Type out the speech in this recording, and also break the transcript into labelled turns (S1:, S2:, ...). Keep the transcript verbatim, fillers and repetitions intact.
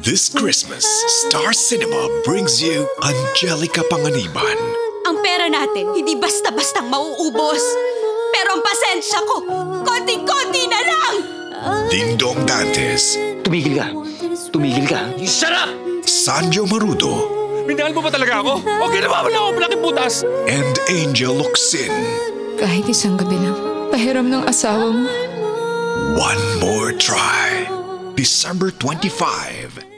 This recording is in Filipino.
S1: This Christmas, Star Cinema brings you Angelica Panganiban.
S2: Ang pera natin, hindi basta-bastang mauubos. Pero ang pasensya ko, konting-konti na lang!
S1: Dingdong Dantes.
S3: Tumigil ka. Tumigil ka. Shut up!
S1: Zanjoe Marudo.
S4: Minahal mo ba talaga ako? O ginawa mo na ako malaking butas?
S1: And Angel Locsin.
S5: Kahit isang gabi lang, pahiram ng asawa mo.
S1: One more try. December twenty-fifth.